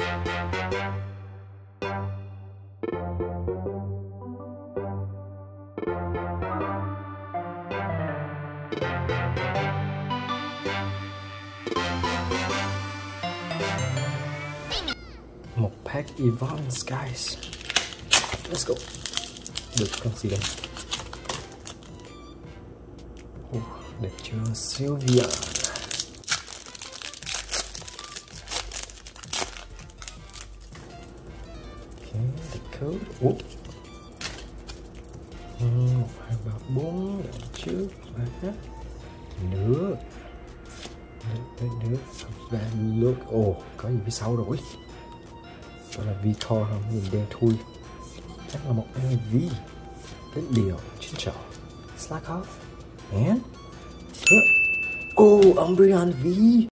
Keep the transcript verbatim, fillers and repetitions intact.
Một pack Evans guys. Let's go. Được con gì đây? Oh, đẹp chưa? Sylvia. Okay, the code. Oh. Một, hai, ba, bốn. Đợi trước. Và nữa. Đấy, nữa. Và look. Ồ, oh, có gì phía sau rồi. Đó là Vitor không? Nhìn đen thui. Chắc là một em vê. Cái điều chín trọ. Slack off. And oh, Umbreon V.